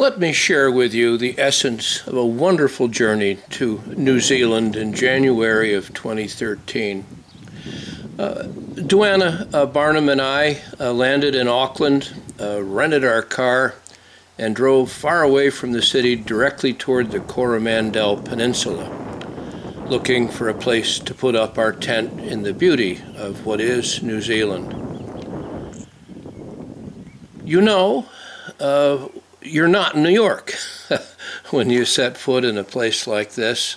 Let me share with you the essence of a wonderful journey to New Zealand in January of 2013. Duana Barnum and I landed in Auckland, rented our car, and drove far away from the city directly toward the Coromandel Peninsula, looking for a place to put up our tent in the beauty of what is New Zealand. You know, you're not in New York when you set foot in a place like this.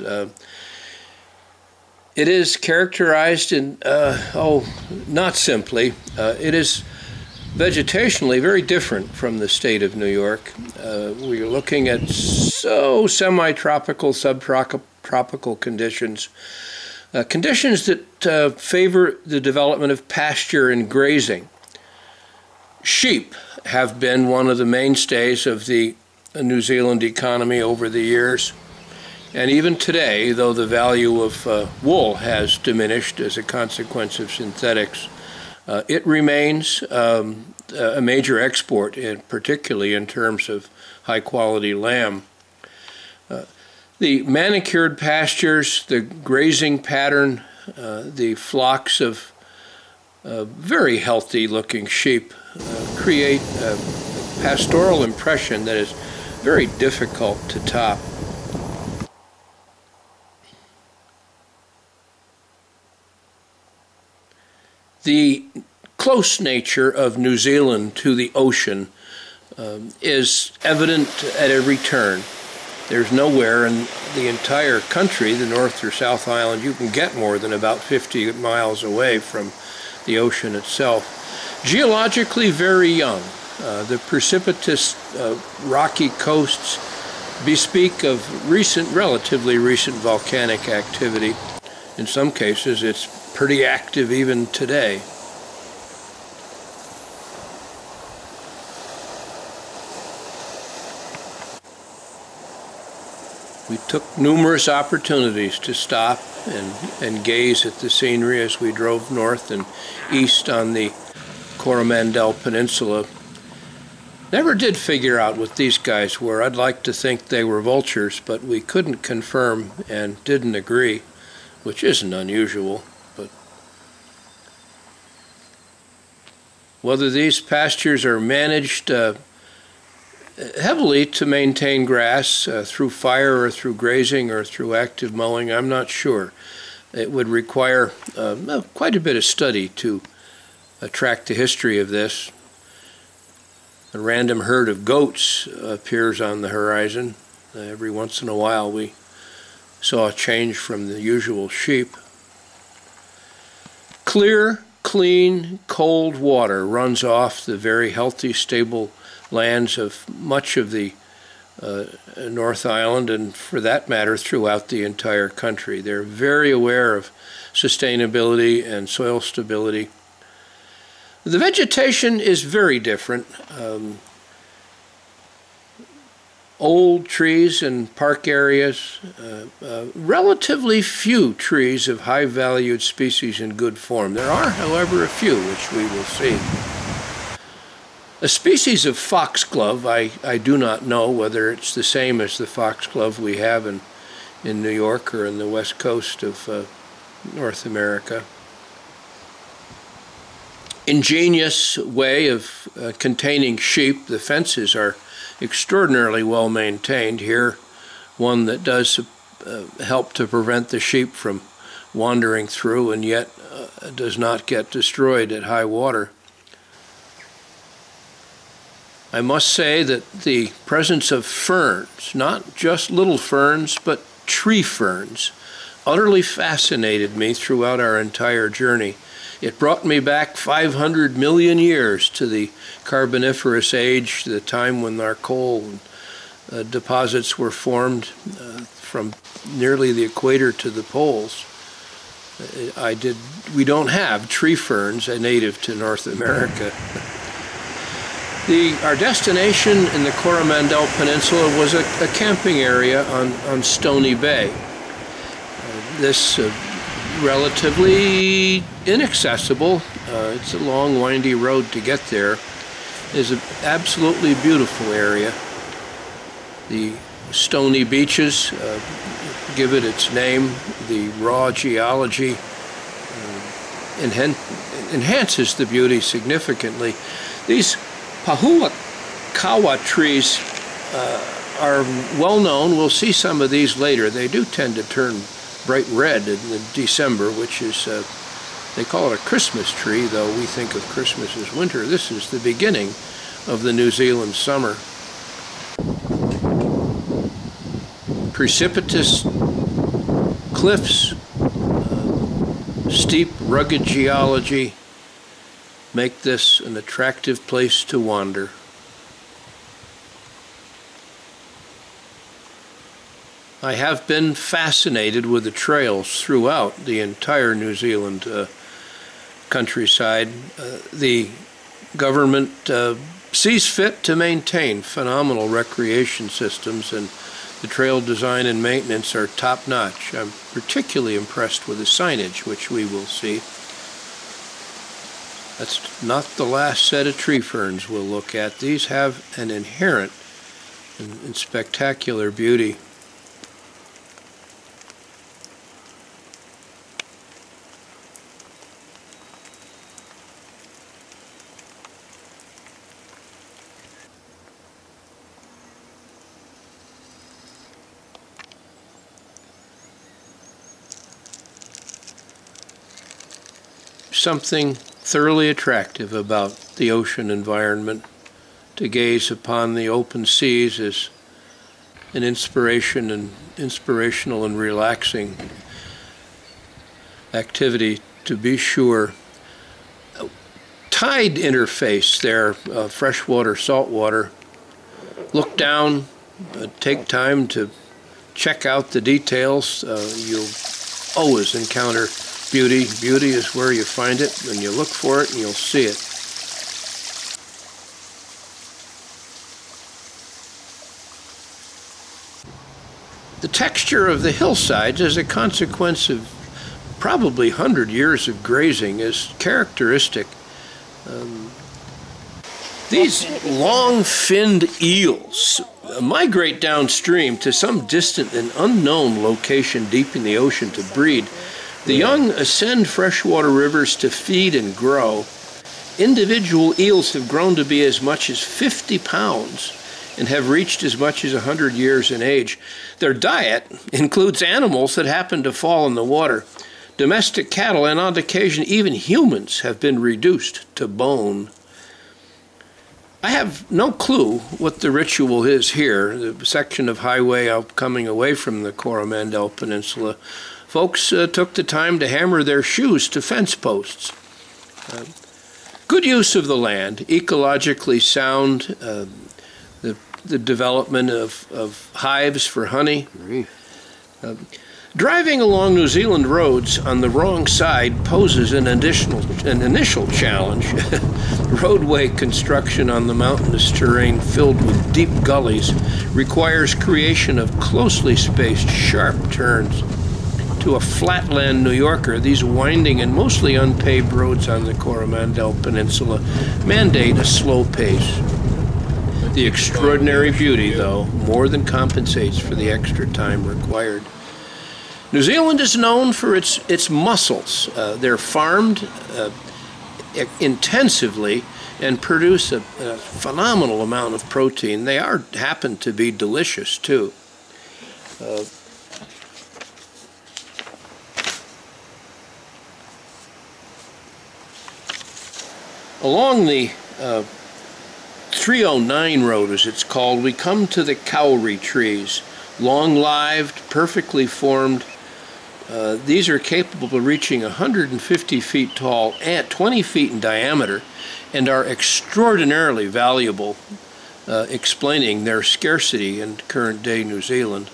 It is characterized in, not simply, it is vegetationally very different from the state of New York. We're looking at semi-tropical, subtropical conditions, conditions that favor the development of pasture and grazing. Sheep have been one of the mainstays of the New Zealand economy over the years. And even today, though the value of wool has diminished as a consequence of synthetics, it remains a major export, particularly in terms of high-quality lamb. The manicured pastures, the grazing pattern, the flocks of very healthy-looking sheep create a pastoral impression that is very difficult to top. The close nature of New Zealand to the ocean is evident at every turn. There's nowhere in the entire country, the North or South Island, you can get more than about 50 miles away from the ocean itself. Geologically very young. The precipitous rocky coasts bespeak of relatively recent volcanic activity. In some cases, it's pretty active even today. We took numerous opportunities to stop and gaze at the scenery as we drove north and east on the Coromandel Peninsula. Never did figure out what these guys were. I'd like to think they were vultures, but we couldn't confirm and didn't agree, which isn't unusual. But whether these pastures are managed heavily to maintain grass through fire or through grazing or through active mowing, I'm not sure. It would require quite a bit of study to track the history of this. A random herd of goats appears on the horizon. Every once in a while we saw a change from the usual sheep. Clear, clean, cold water runs off the very healthy, stable lands of much of the North Island, and for that matter throughout the entire country. They're very aware of sustainability and soil stability. The vegetation is very different. Old trees in park areas, relatively few trees of high-valued species in good form. There are, however, a few, which we will see. A species of foxglove, I do not know whether it's the same as the foxglove we have in New York or in the west coast of North America. Ingenious way of containing sheep. The fences are extraordinarily well maintained. Here, one that does help to prevent the sheep from wandering through and yet does not get destroyed at high water. I must say that the presence of ferns, not just little ferns, but tree ferns, utterly fascinated me throughout our entire journey. It brought me back 500 million years to the Carboniferous age, the time when our coal deposits were formed from nearly the equator to the poles. We don't have tree ferns native to North America. Our destination in the Coromandel Peninsula was a camping area on Stony Bay. This relatively inaccessible, it's a long windy road to get there, is an absolutely beautiful area. The stony beaches give it its name. The raw geology enhances the beauty significantly. These pahuakawa trees are well known. We'll see some of these later. They do tend to turn bright red in December, which is, they call it a Christmas tree, though we think of Christmas as winter. This is the beginning of the New Zealand summer. Precipitous cliffs, steep, rugged geology make this an attractive place to wander. I have been fascinated with the trails throughout the entire New Zealand countryside. The government sees fit to maintain phenomenal recreation systems, and the trail design and maintenance are top-notch. I'm particularly impressed with the signage, which we will see. That's not the last set of tree ferns we'll look at. These have an inherent and spectacular beauty. Something thoroughly attractive about the ocean environment. To gaze upon the open seas is an inspirational and relaxing activity, to be sure. Tide interface there, freshwater, saltwater. Look down, take time to check out the details. You'll always encounter beauty. Beauty is where you find it, and you look for it and you'll see it. The texture of the hillsides, as a consequence of probably 100 years of grazing, is characteristic. These long-finned eels migrate downstream to some distant and unknown location deep in the ocean to breed. The young ascend freshwater rivers to feed and grow. Individual eels have grown to be as much as 50 pounds and have reached as much as 100 years in age. Their diet includes animals that happen to fall in the water. Domestic cattle, and on occasion even humans, have been reduced to bone. I have no clue what the ritual is here. The section of highway coming away from the Coromandel Peninsula, folks took the time to hammer their shoes to fence posts. Good use of the land, ecologically sound, the development of hives for honey. Driving along New Zealand roads on the wrong side poses an initial challenge. Roadway construction on the mountainous terrain filled with deep gullies requires creation of closely spaced, sharp turns. To a flatland New Yorker, these winding and mostly unpaved roads on the Coromandel Peninsula mandate a slow pace. The extraordinary beauty, though, more than compensates for the extra time required. New Zealand is known for its mussels. They're farmed intensively and produce a phenomenal amount of protein. They happen to be delicious, too. Along the 309 road, as it's called, we come to the kauri trees. Long-lived, perfectly formed. These are capable of reaching 150 feet tall and 20 feet in diameter, and are extraordinarily valuable, explaining their scarcity in current-day New Zealand.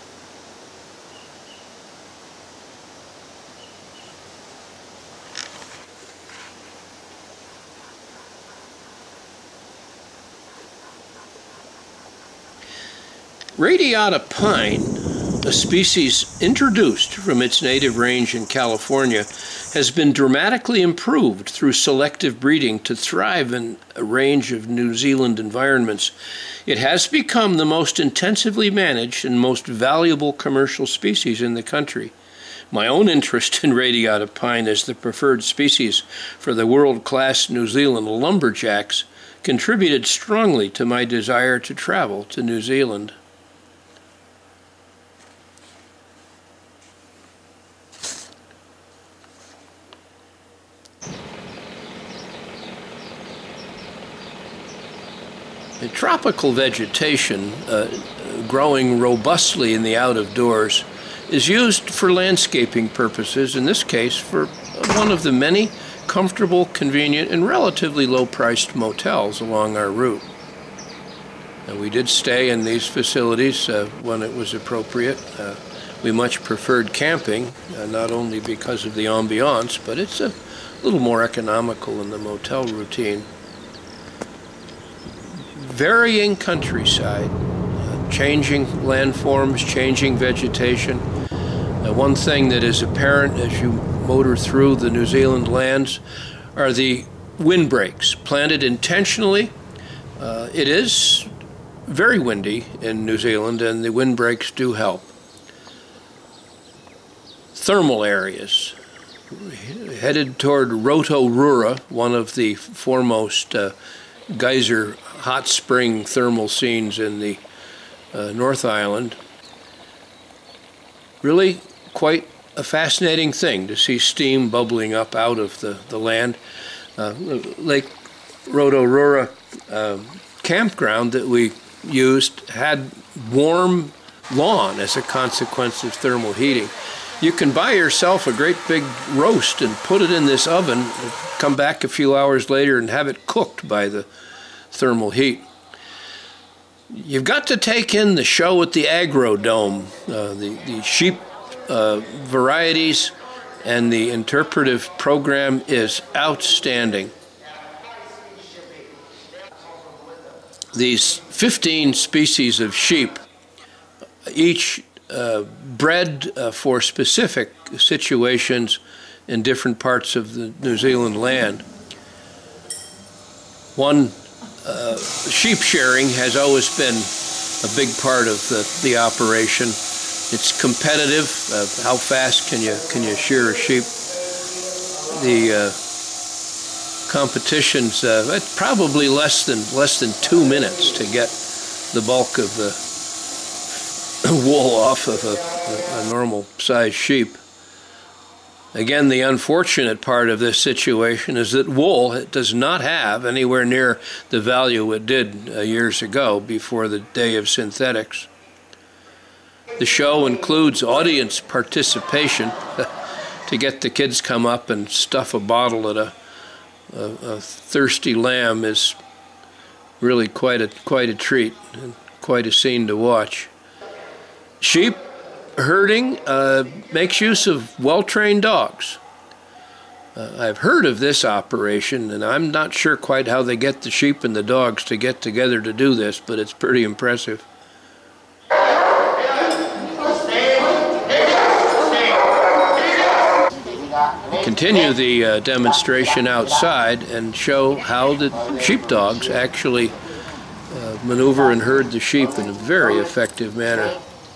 Radiata pine a species introduced from its native range in California, has been dramatically improved through selective breeding to thrive in a range of New Zealand environments. It has become the most intensively managed and most valuable commercial species in the country. My own interest in radiata pine as the preferred species for the world-class New Zealand lumberjacks contributed strongly to my desire to travel to New Zealand. The tropical vegetation, growing robustly in the out-of-doors, is used for landscaping purposes, in this case for one of the many comfortable, convenient, and relatively low-priced motels along our route. We did stay in these facilities when it was appropriate. We much preferred camping, not only because of the ambiance, but it's a little more economical in the motel routine. Varying countryside, changing landforms, changing vegetation. One thing that is apparent as you motor through the New Zealand lands are the windbreaks, planted intentionally. It is very windy in New Zealand, and the windbreaks do help. Thermal areas. Headed toward Rotorua, one of the foremost geyser hot spring thermal scenes in the North Island. Really quite a fascinating thing to see steam bubbling up out of the land. Lake Rotorua campground that we used had warm lawn as a consequence of thermal heating. You can buy yourself a great big roast and put it in this oven, come back a few hours later and have it cooked by the thermal heat. You've got to take in the show at the Agrodome, the sheep varieties, and the interpretive program is outstanding. These 15 species of sheep, each bred for specific situations in different parts of the New Zealand land. One sheep sharing has always been a big part of the operation. It's competitive. How fast can you shear a sheep? The competition's it's probably less than 2 minutes to get the bulk of the wool off of a normal sized sheep. Again, the unfortunate part of this situation is that wool does not have anywhere near the value it did years ago before the day of synthetics. The show includes audience participation to get the kids come up and stuff a bottle at a thirsty lamb is really quite a treat and quite a scene to watch. Sheep herding makes use of well-trained dogs. I've heard of this operation, and I'm not sure quite how they get the sheep and the dogs to get together to do this, but it's pretty impressive. Continue the demonstration outside and show how the sheepdogs actually maneuver and herd the sheep in a very effective manner.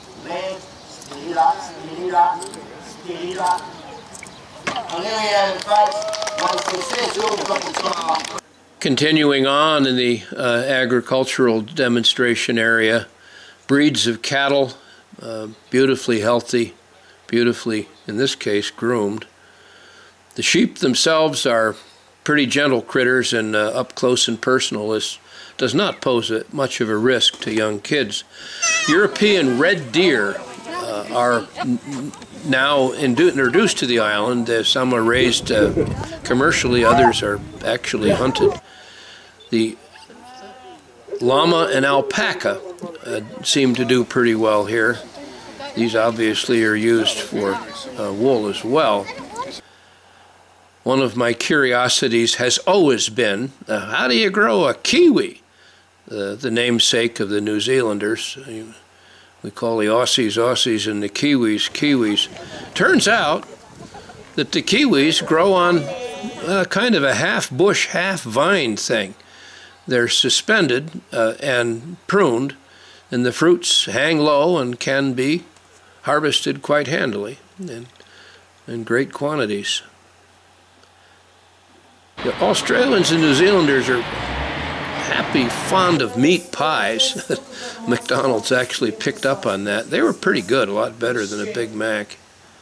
Continuing on in the agricultural demonstration area, breeds of cattle, beautifully healthy, beautifully, in this case, groomed. The sheep themselves are pretty gentle critters, and up close and personal, this does not pose much of a risk to young kids. European red deer are now introduced to the island. Some are raised commercially, others are actually hunted. The llama and alpaca seem to do pretty well here. These obviously are used for wool as well. One of my curiosities has always been, how do you grow a kiwi? The namesake of the New Zealanders. You We call the Aussies Aussies and the Kiwis Kiwis. Turns out that the kiwis grow on kind of a half bush, half vine thing. They're suspended and pruned, and the fruits hang low and can be harvested quite handily in great quantities. The Australians and New Zealanders are happy, fond of meat pies. McDonald's actually picked up on that. They were pretty good, a lot better than a Big Mac.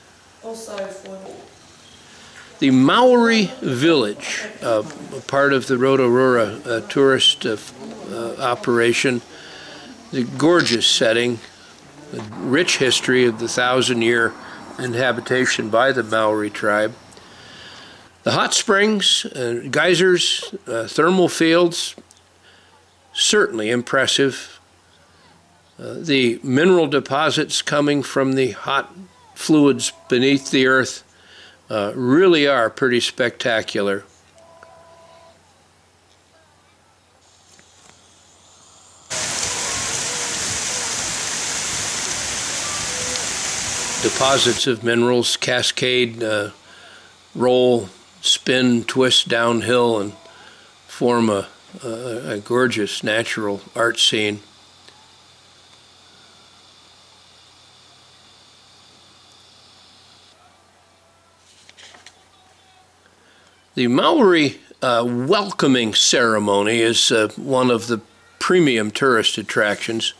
The Maori village, part of the Rotorua tourist operation, the gorgeous setting, the rich history of the 1,000-year inhabitation by the Maori tribe. The hot springs, geysers, thermal fields, certainly impressive. The mineral deposits coming from the hot fluids beneath the earth really are pretty spectacular. Deposits of minerals cascade, roll, spin, twist downhill and form a gorgeous natural art scene. The Maori welcoming ceremony is one of the premium tourist attractions.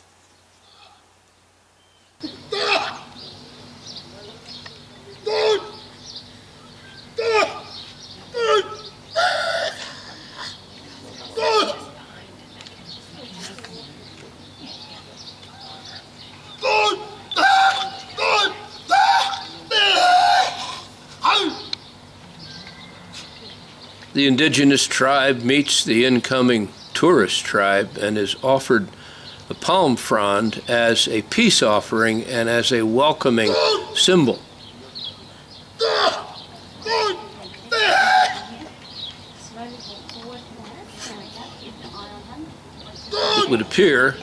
The indigenous tribe meets the incoming tourist tribe and is offered a palm frond as a peace offering and as a welcoming symbol. It would appear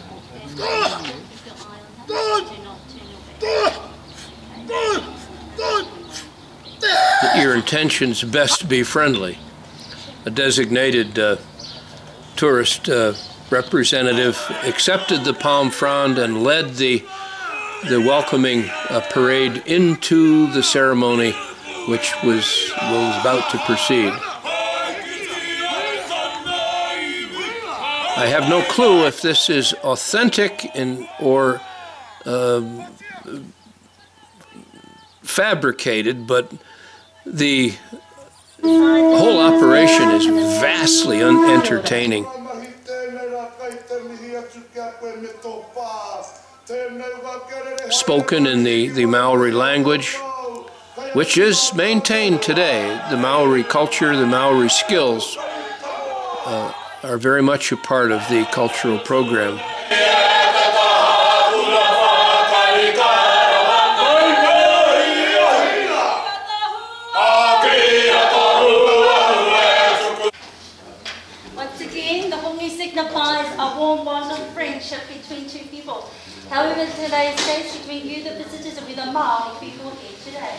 that your intentions best be friendly. A designated tourist representative accepted the palm frond and led the welcoming parade into the ceremony, which was about to proceed. I have no clue if this is authentic or fabricated, but the whole operation is vastly entertaining. Spoken in the Maori language, which is maintained today. The Maori culture, the Maori skills are very much a part of the cultural program. Signifies a warm bond of friendship between two people. However, today's days between you, the visitors, and with the Maori people here today.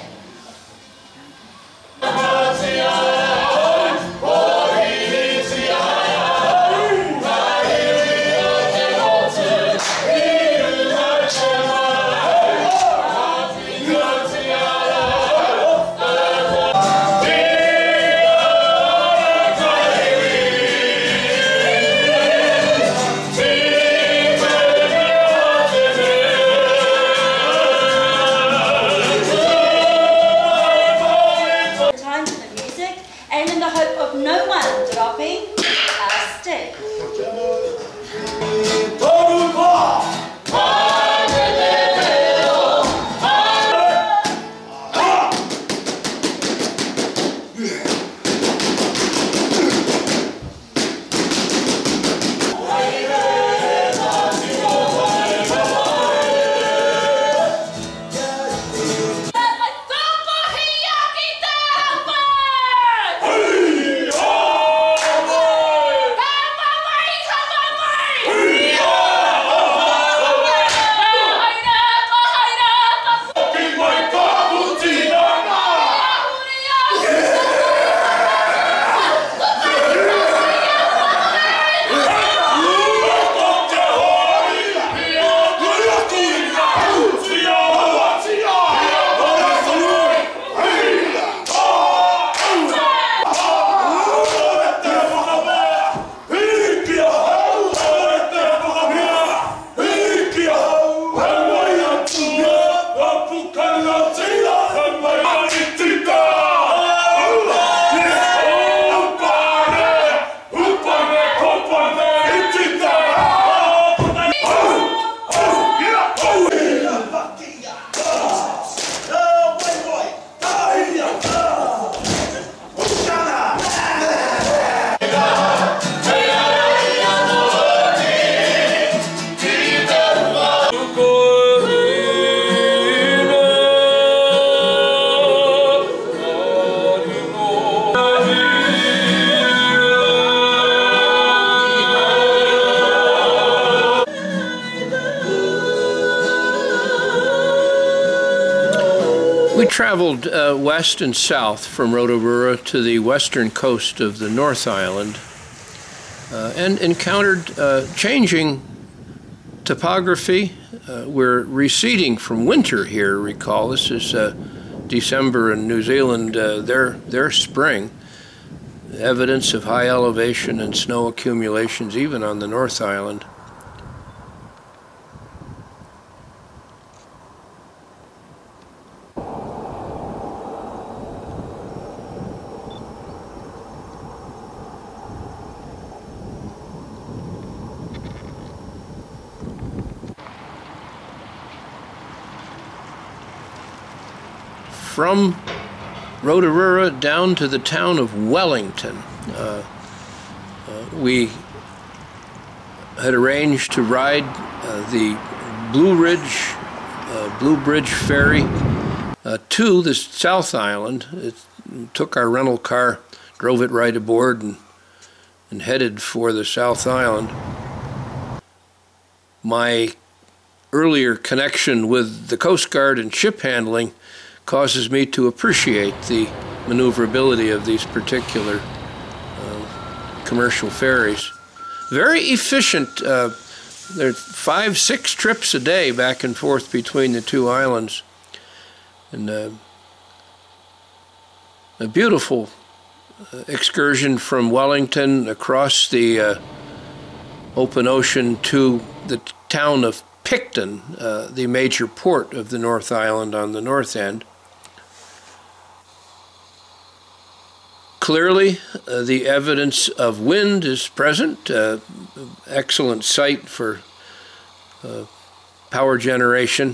We traveled west and south from Rotorua to the western coast of the North Island and encountered changing topography. We're receding from winter here, recall. This is December in New Zealand, their spring. Evidence of high elevation and snow accumulations even on the North Island. From Rotorua down to the town of Wellington. We had arranged to ride the Blue Bridge ferry to the South Island. It took our rental car, drove it right aboard, and headed for the South Island. My earlier connection with the Coast Guard and ship handling causes me to appreciate the maneuverability of these particular commercial ferries. Very efficient. There are 5-6 trips a day back and forth between the two islands. And a beautiful excursion from Wellington across the open ocean to the town of Picton, the major port of the North Island on the north end. Clearly, the evidence of wind is present. Excellent site for power generation.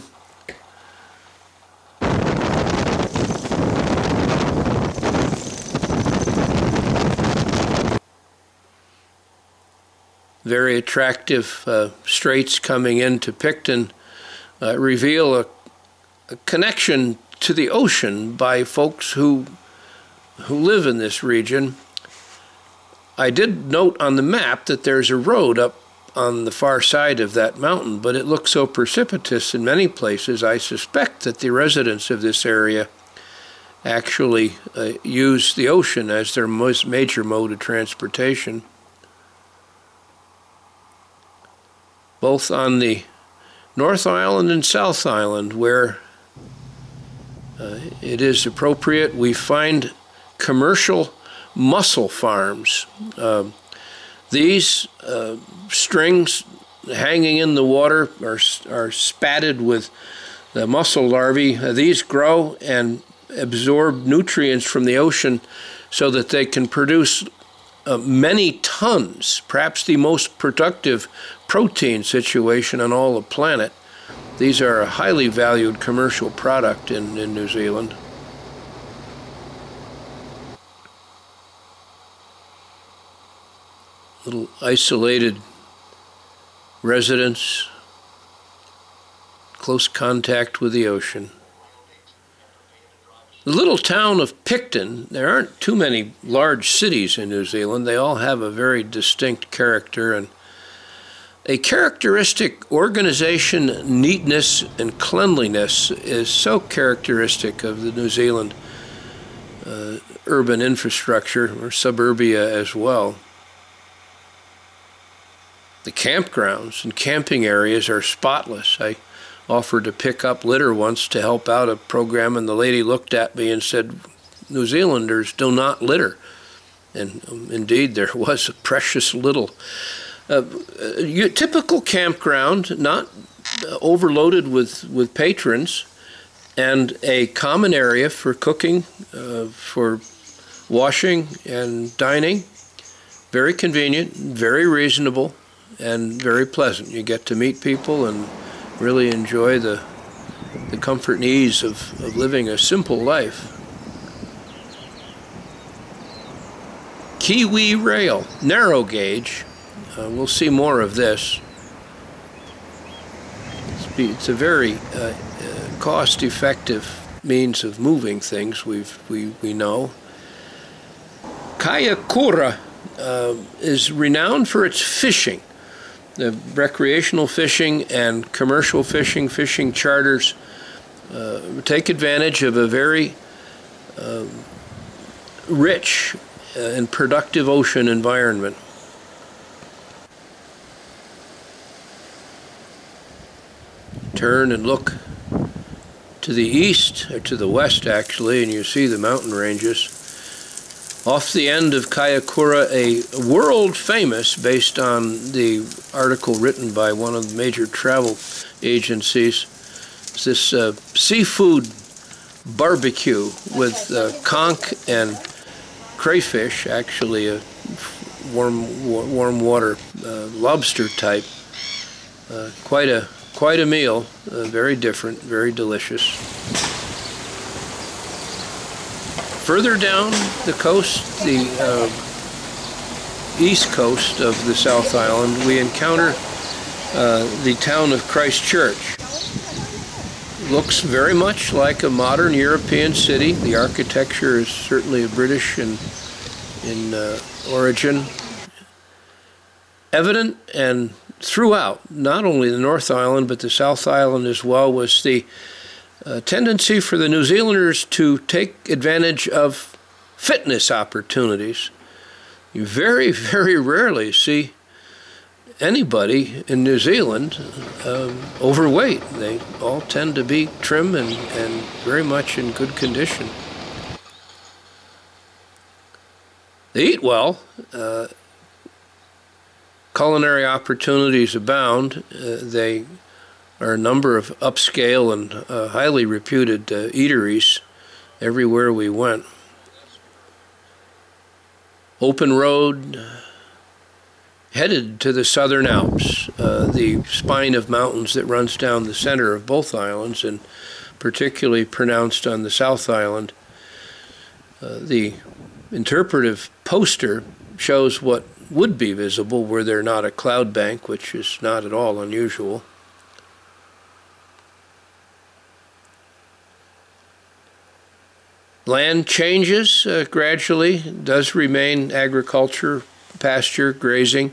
Very attractive straits coming into Picton reveal a connection to the ocean by folks who live in this region. I did note on the map that there's a road up on the far side of that mountain, but it looks so precipitous in many places, I suspect that the residents of this area actually use the ocean as their most major mode of transportation. Both on the North Island and South Island, where it is appropriate, we find commercial mussel farms. These strings hanging in the water are spatted with the mussel larvae. These grow and absorb nutrients from the ocean so that they can produce many tons, perhaps the most productive protein situation on all the planet. These are a highly valued commercial product in New Zealand. Little isolated residence, close contact with the ocean. The little town of Picton, there aren't too many large cities in New Zealand. They all have a very distinct character, and a characteristic organization, neatness, and cleanliness is so characteristic of the New Zealand urban infrastructure, or suburbia as well. The campgrounds and camping areas are spotless. I offered to pick up litter once to help out a program, and the lady looked at me and said, "New Zealanders do not litter." And indeed, there was a precious little. Typical campground, not overloaded with patrons, and a common area for cooking, for washing and dining. Very convenient, very reasonable, and very pleasant. You get to meet people and really enjoy the comfort and ease of living a simple life. Kiwi Rail, narrow gauge. We'll see more of this. It's a very cost-effective means of moving things, we know. Kayakura is renowned for its fishing. The recreational fishing and commercial fishing charters take advantage of a very rich and productive ocean environment. Turn and look to the east, or to the west actually, and you see the mountain ranges. Off the end of Kailua, a world famous, based on the article written by one of the major travel agencies, is this seafood barbecue with conch and crayfish, actually a warm water lobster type. Quite a meal, very different, very delicious. Further down the coast, the east coast of the South Island, we encounter the town of Christchurch. Looks very much like a modern European city. The architecture is certainly British in origin. Evident and throughout, not only the North Island, but the South Island as well, was the tendency for the New Zealanders to take advantage of fitness opportunities. You very, very rarely see anybody in New Zealand overweight. They all tend to be trim and very much in good condition. They eat well. Culinary opportunities abound. They are a number of upscale and highly reputed eateries everywhere we went. Open road, headed to the Southern Alps, the spine of mountains that runs down the center of both islands, and particularly pronounced on the South Island. The interpretive poster shows what would be visible were there not a cloud bank, which is not at all unusual. Land changes gradually, does remain agriculture, pasture, grazing.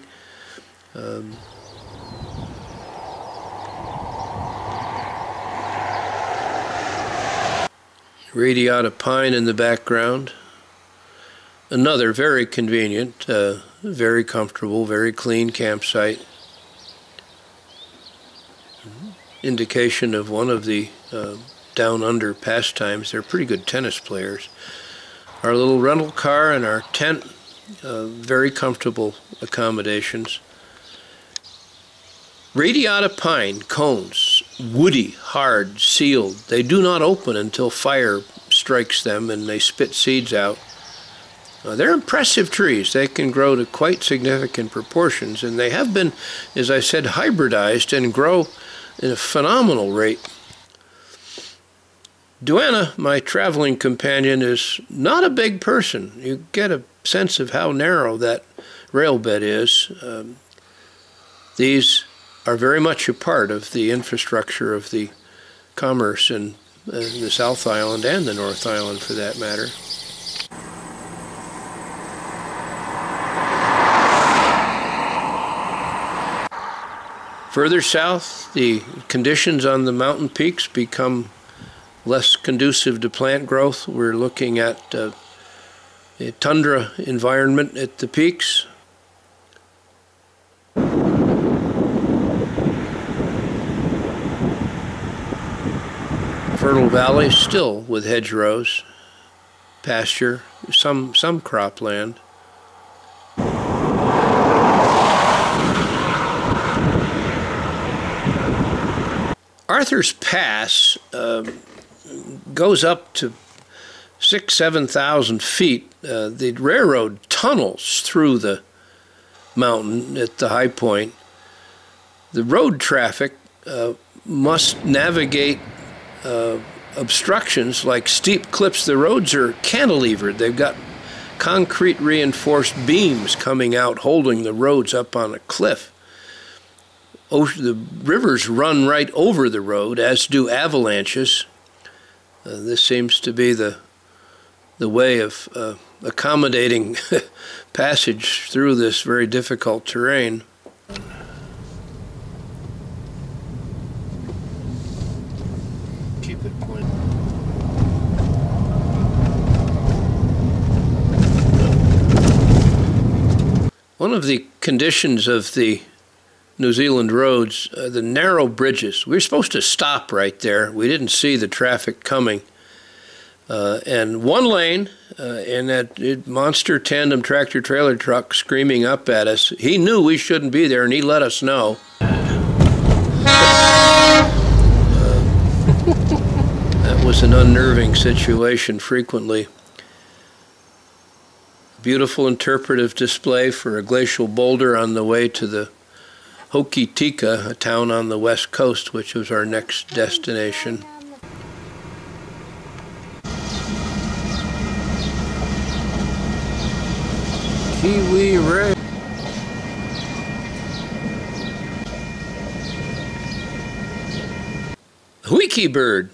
Radiata pine in the background. Another very convenient, very comfortable, very clean campsite. Indication of one of the down under pastimes. They're pretty good tennis players. Our little rental car and our tent, very comfortable accommodations. Radiata pine cones, woody, hard, sealed. They do not open until fire strikes them and they spit seeds out. They're impressive trees. They can grow to quite significant proportions, and they have been, as I said, hybridized and grow at a phenomenal rate. Duana, my traveling companion, is not a big person. You get a sense of how narrow that rail bed is. These are very much a part of the infrastructure of the commerce in the South Island and the North Island, for that matter. Further south, the conditions on the mountain peaks become less conducive to plant growth. We're looking at a tundra environment at the peaks. Fertile valleys still with hedgerows, pasture, some cropland. Arthur's Pass goes up to 6,000–7,000 feet. The railroad tunnels through the mountain at the high point. The road traffic must navigate obstructions like steep cliffs. The roads are cantilevered. They've got concrete reinforced beams coming out holding the roads up on a cliff. The rivers run right over the road, as do avalanches. This seems to be the way of accommodating passage through this very difficult terrain. Keep it quiet. One of the conditions of the New Zealand roads, the narrow bridges. We were supposed to stop right there. We didn't see the traffic coming. And one lane, and that monster tandem tractor trailer truck screaming up at us. He knew we shouldn't be there, and he let us know. That was an unnerving situation frequently. Beautiful interpretive display for a glacial boulder on the way to the Hokitika, a town on the west coast, which was our next destination. Kiwi ray. Huiki bird.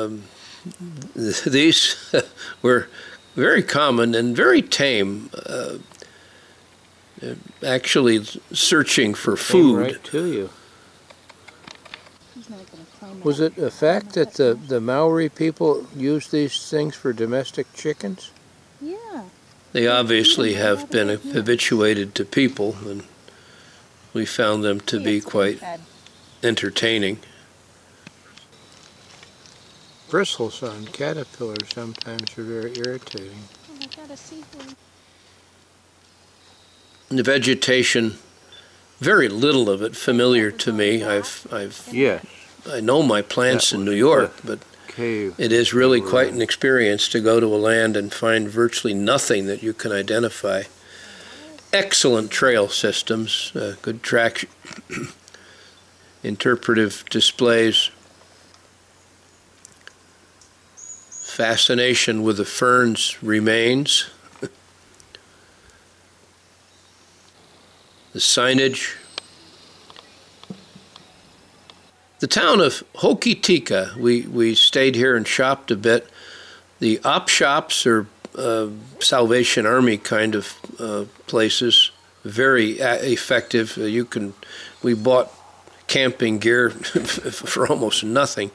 These were very common and very tame. Actually searching for food. Right to you. Was it a fact that the Maori people used these things for domestic chickens? Yeah. They obviously have been habituated to people, and we found them to be quite entertaining. Bristles on caterpillars sometimes are very irritating. Oh, I got a seafood. The vegetation, very little of it familiar to me. Yes. I know my plants in New York, but it is really quite an experience to go to a land and find virtually nothing that you can identify. Excellent trail systems, good traction, interpretive displays, fascination with the ferns remains. The signage. The town of Hokitika, we stayed here and shopped a bit. The op shops are Salvation Army kind of places, very effective. We bought camping gear for almost nothing.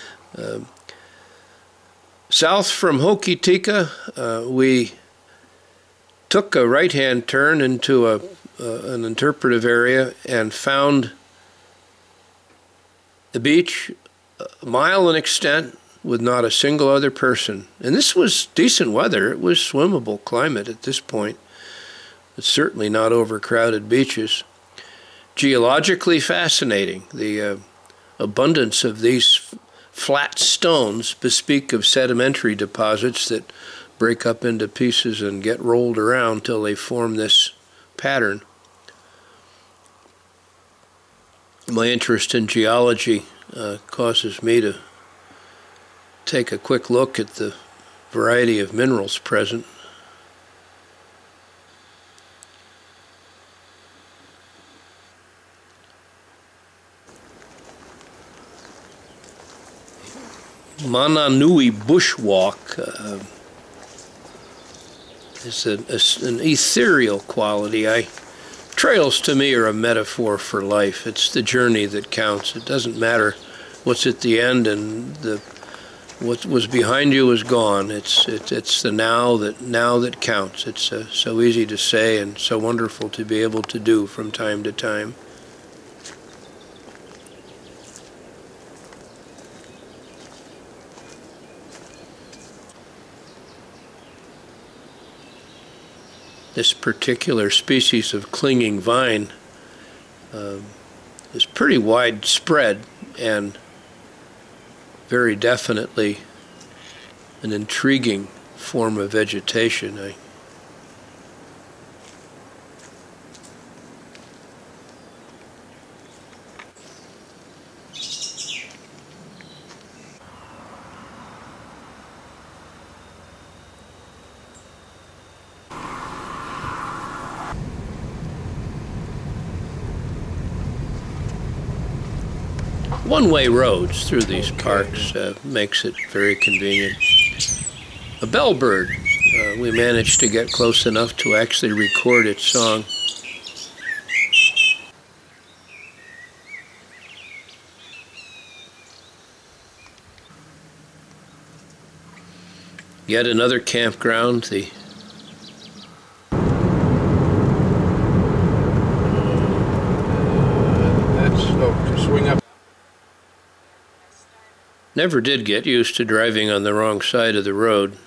South from Hokitika, we took a right-hand turn into an interpretive area and found the beach a mile in extent with not a single other person. And this was decent weather. It was swimmable climate at this point. It's certainly not overcrowded beaches. Geologically fascinating. The abundance of these flat stones bespeak of sedimentary deposits that break up into pieces and get rolled around till they form this pattern. My interest in geology causes me to take a quick look at the variety of minerals present. Mananui bushwalk is an ethereal quality. Trails to me are a metaphor for life. It's the journey that counts. It doesn't matter what's at the end, and what was behind you is gone. It's the now that counts. It's so easy to say and so wonderful to be able to do from time to time. This particular species of clinging vine is pretty widespread and very definitely an intriguing form of vegetation. One-way roads through these parks makes it very convenient. A bellbird, we managed to get close enough to actually record its song. Yet another campground, the Never did get used to driving on the wrong side of the road.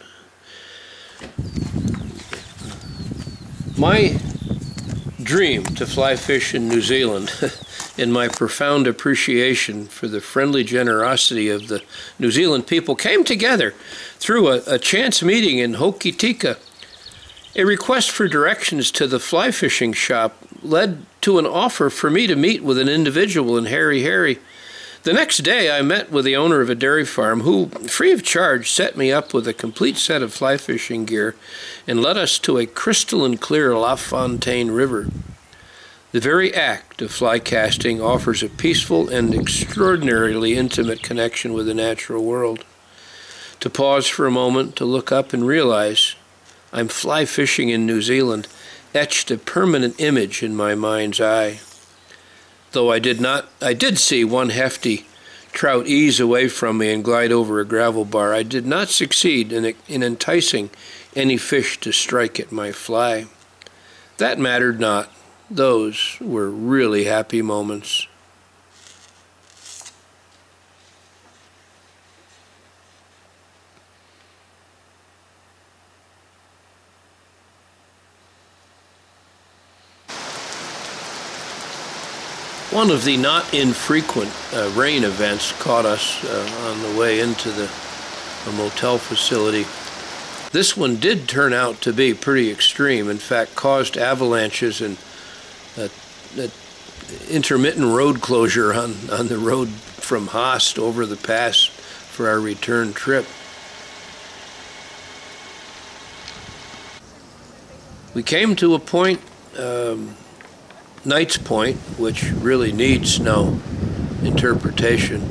My dream to fly fish in New Zealand, in my profound appreciation for the friendly generosity of the New Zealand people, came together through a chance meeting in Hokitika. A request for directions to the fly fishing shop led to an offer for me to meet with an individual in Harry. The next day, I met with the owner of a dairy farm who, free of charge, set me up with a complete set of fly fishing gear and led us to a crystalline clear La Fontaine River. The very act of fly casting offers a peaceful and extraordinarily intimate connection with the natural world. To pause for a moment, to look up and realize I'm fly fishing in New Zealand, etched a permanent image in my mind's eye. Though I did see one hefty trout ease away from me and glide over a gravel bar, I did not succeed in enticing any fish to strike at my fly. That mattered not. Those were really happy moments. One of the not infrequent rain events caught us on the way into the motel facility. This one did turn out to be pretty extreme. In fact, caused avalanches and intermittent road closure on the road from Haast over the pass for our return trip. We came to a point, Knight's Point, which really needs no interpretation.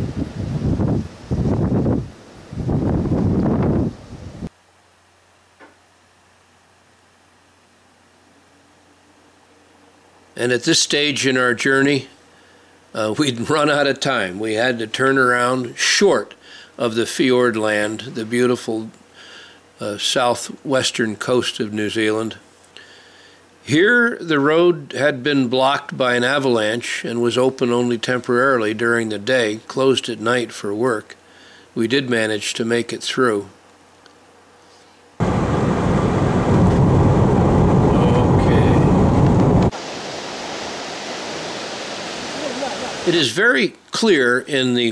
And at this stage in our journey, we'd run out of time. We had to turn around short of the fjord land, the beautiful southwestern coast of New Zealand. Here, the road had been blocked by an avalanche and was open only temporarily during the day, closed at night for work. We did manage to make it through. It is very clear in the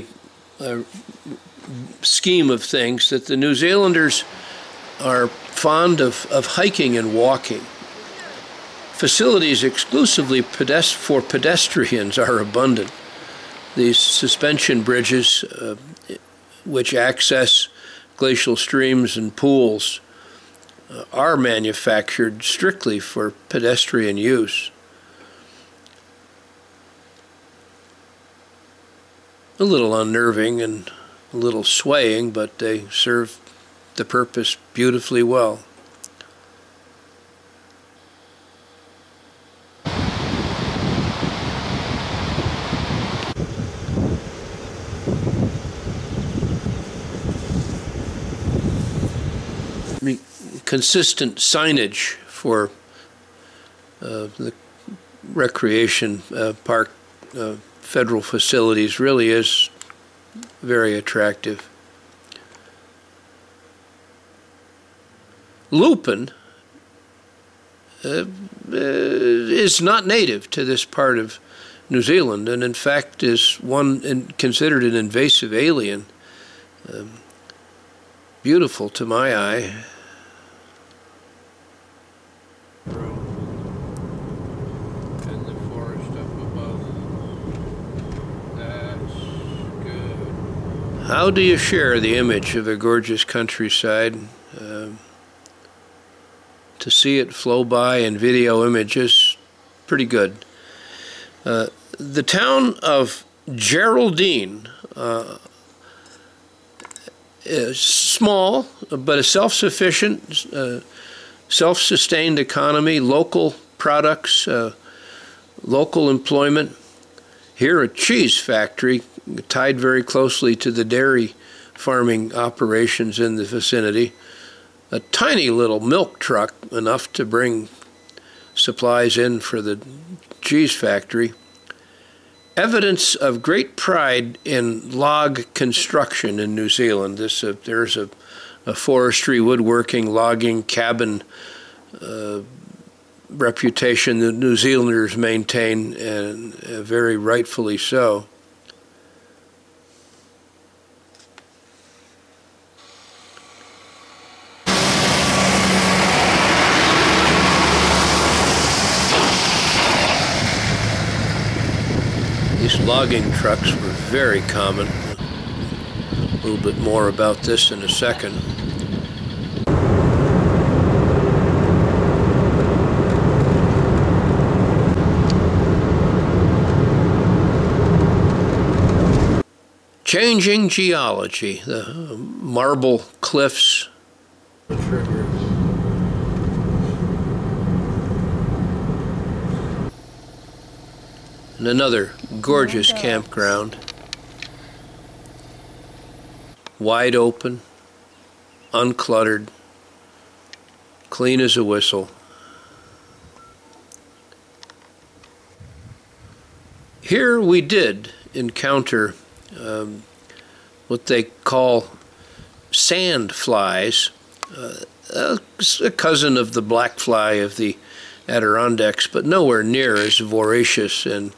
scheme of things that the New Zealanders are fond of hiking and walking. Facilities exclusively for pedestrians are abundant. These suspension bridges, which access glacial streams and pools, are manufactured strictly for pedestrian use. A little unnerving and a little swaying, but they serve the purpose beautifully well. Consistent signage for the recreation park federal facilities really is very attractive. Lupin is not native to this part of New Zealand, and in fact is considered an invasive alien. Beautiful to my eye. And the forest up above. That's good. How do you share the image of a gorgeous countryside? To see it flow by in video images, pretty good. The town of Geraldine is small, but a self-sufficient, self-sustained economy, local products, local employment. Here, a cheese factory tied very closely to the dairy farming operations in the vicinity. A tiny little milk truck, enough to bring supplies in for the cheese factory. evidence of great pride in log construction in New Zealand. There's a forestry, woodworking, logging, cabin reputation that New Zealanders maintain, and very rightfully so. These logging trucks were very common. A little bit more about this in a second. Changing geology, the marble cliffs. And another gorgeous campground. Wide open, uncluttered, clean as a whistle. Here we did encounter what they call sand flies, a cousin of the black fly of the Adirondacks, but nowhere near as voracious and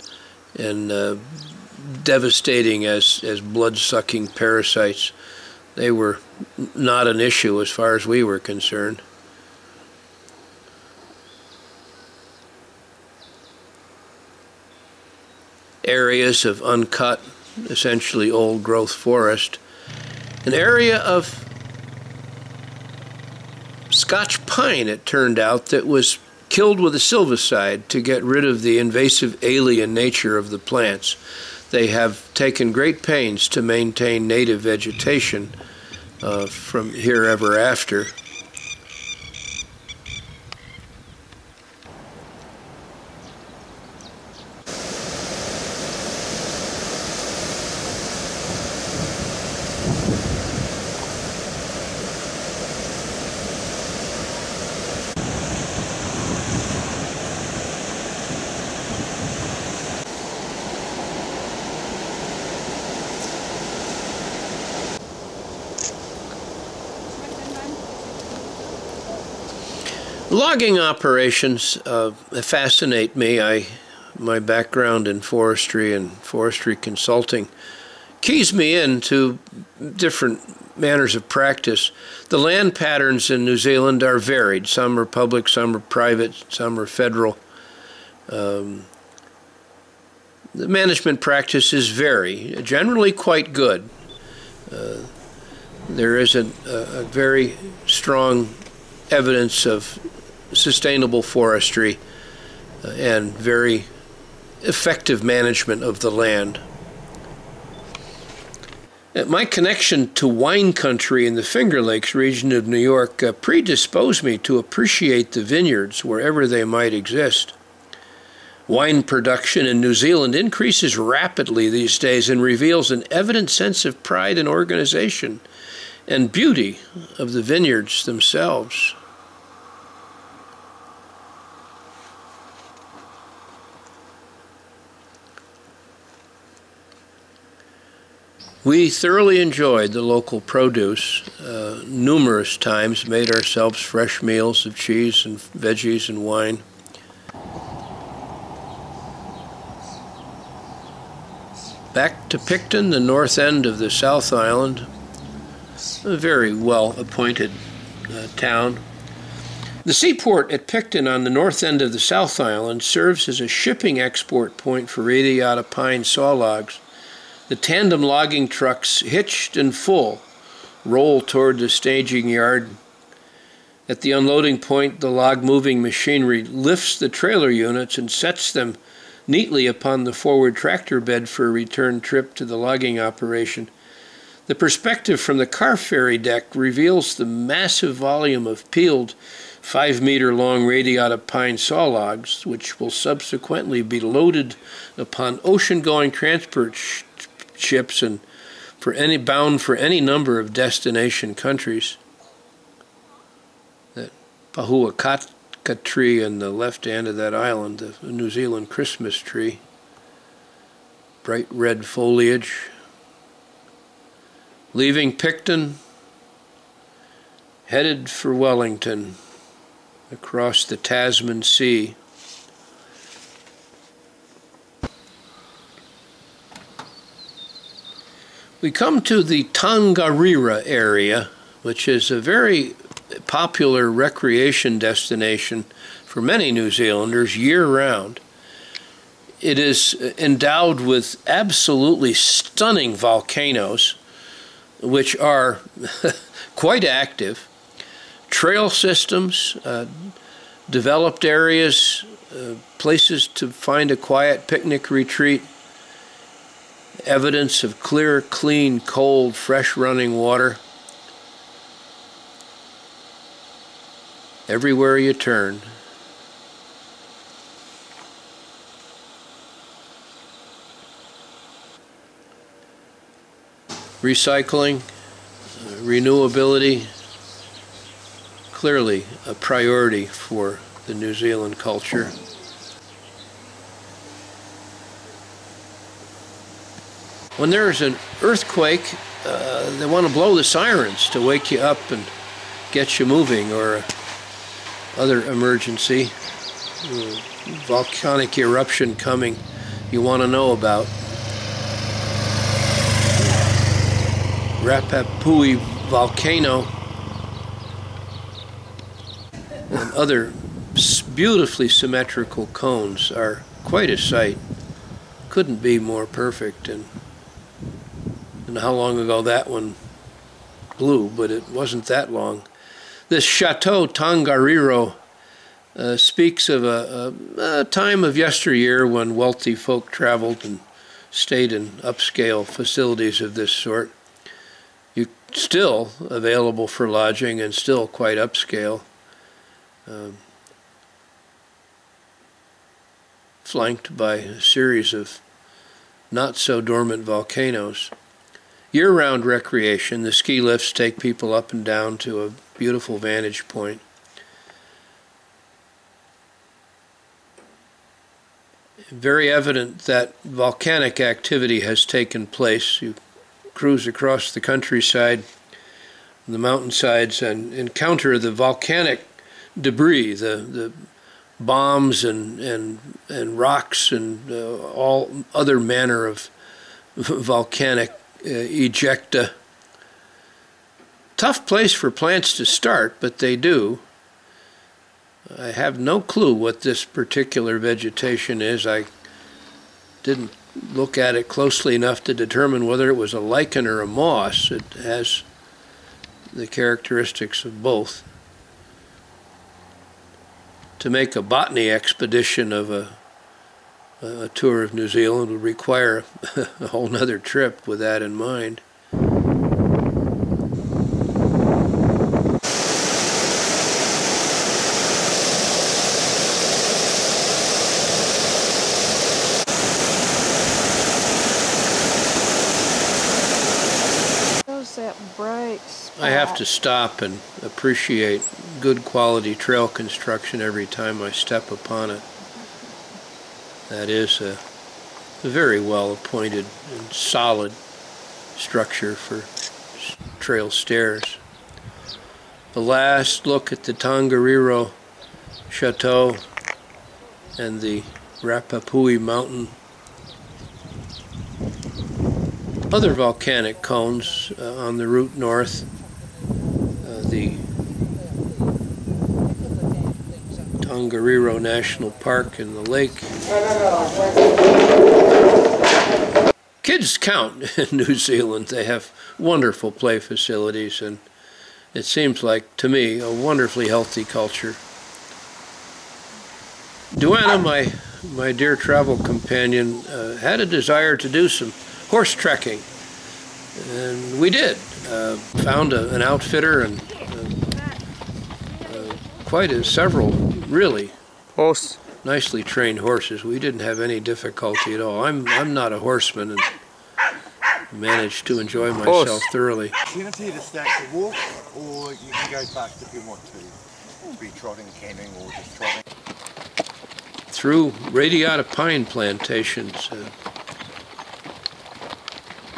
devastating as blood-sucking parasites. They were not an issue as far as we were concerned. Areas of uncut, essentially old-growth forest. An area of Scotch pine, it turned out, that was killed with a silvicide to get rid of the invasive alien nature of the plants. They have taken great pains to maintain native vegetation from here ever after. Logging operations fascinate me. My background in forestry and forestry consulting keys me into different manners of practice. The land patterns in New Zealand are varied. Some are public, some are private, some are federal. The management practices vary, generally quite good. There is a very strong evidence of sustainable forestry and very effective management of the land. My connection to wine country in the Finger Lakes region of New York predisposed me to appreciate the vineyards wherever they might exist. Wine production in New Zealand increases rapidly these days and reveals an evident sense of pride and organization and beauty of the vineyards themselves. We thoroughly enjoyed the local produce, numerous times made ourselves fresh meals of cheese and veggies and wine. Back to Picton, the north end of the South Island, a very well-appointed town. The seaport at Picton on the north end of the South Island serves as a shipping export point for radiata pine saw logs. The tandem logging trucks, hitched and full, roll toward the staging yard. At the unloading point, the log-moving machinery lifts the trailer units and sets them neatly upon the forward tractor bed for a return trip to the logging operation. The perspective from the car ferry deck reveals the massive volume of peeled 5-meter-long radiata pine saw logs, which will subsequently be loaded upon ocean-going transport ships and bound for any number of destination countries. That pahuakaka tree on the left end of that island, the New Zealand Christmas tree. bright red foliage. Leaving Picton, headed for Wellington across the Tasman Sea. We come to the Tongariro area, which is a very popular recreation destination for many New Zealanders year-round. It is endowed with absolutely stunning volcanoes, which are quite active, trail systems, developed areas, places to find a quiet picnic retreat, evidence of clear, clean, cold, fresh running water. Everywhere you turn. Recycling, renewability, clearly a priority for the New Zealand culture. When there's an earthquake, they want to blow the sirens to wake you up and get you moving, or other emergency, volcanic eruption coming you want to know about. Rapapui volcano and other beautifully symmetrical cones are quite a sight. Couldn't be more perfect. And how long ago that one blew, but it wasn't that long. This Chateau Tongariro speaks of a time of yesteryear when wealthy folk traveled and stayed in upscale facilities of this sort. Still available for lodging and still quite upscale. Flanked by a series of not-so-dormant volcanoes. Year-round recreation, the ski lifts take people up and down to a beautiful vantage point. Very evident that volcanic activity has taken place. You cruise across the countryside, the mountainsides, and encounter the volcanic debris, the bombs and rocks and all other manner of volcanic ejecta. Tough place for plants to start, but they do. I have no clue what this particular vegetation is. I didn't look at it closely enough to determine whether it was a lichen or a moss. It has the characteristics of both. To make a botany expedition of a tour of New Zealand would require a whole nother trip with that in mind. That bright spot. I have to stop and appreciate good quality trail construction every time I step upon it. That is a very well appointed and solid structure for trail stairs. The last look at the Tongariro Chateau and the Rapapui Mountain. Other volcanic cones on the route north, the Tongariro National Park and the lake. Kids count in New Zealand. They have wonderful play facilities, and it seems like, to me, a wonderfully healthy culture. Duana, my dear travel companion, had a desire to do some horse trekking, and we did. Found an outfitter and several really nicely trained horses. We didn't have any difficulty at all. I'm not a horseman and managed to enjoy myself thoroughly. Opportunity to start to walk, or you can go fast if you want to be trotting, canning, or just trotting. Through radiata pine plantations.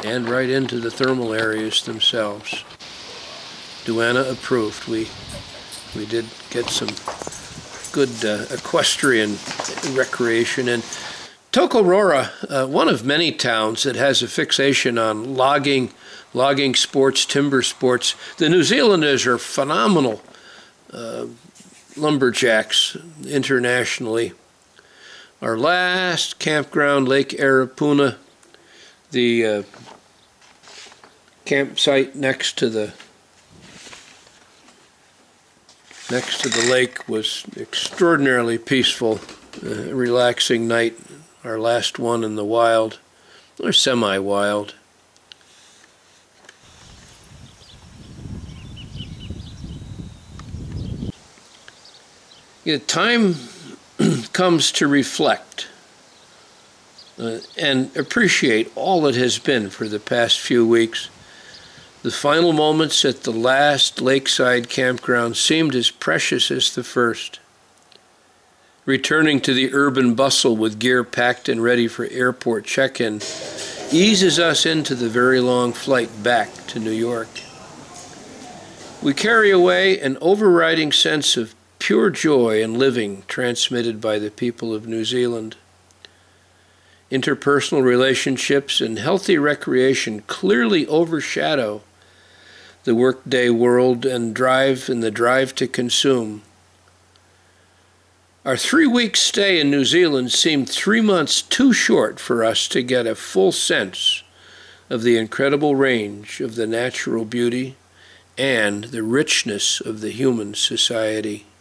and right into the thermal areas themselves. Duana approved. We did get some good equestrian recreation. And Tokoroa, one of many towns that has a fixation on logging sports, timber sports. The New Zealanders are phenomenal lumberjacks internationally. Our last campground, Lake Arapuna, the campsite next to the lake, was extraordinarily peaceful, relaxing night. Our last one in the wild, or semi-wild. Time comes to reflect and appreciate all that has been for the past few weeks. The final moments at the last lakeside campground seemed as precious as the first. Returning to the urban bustle with gear packed and ready for airport check-in eases us into the very long flight back to New York. We carry away an overriding sense of pure joy in living transmitted by the people of New Zealand. Interpersonal relationships and healthy recreation clearly overshadow the workday world and the drive to consume. Our 3-week stay in New Zealand seemed 3 months too short for us to get a full sense of the incredible range of the natural beauty and the richness of the human society.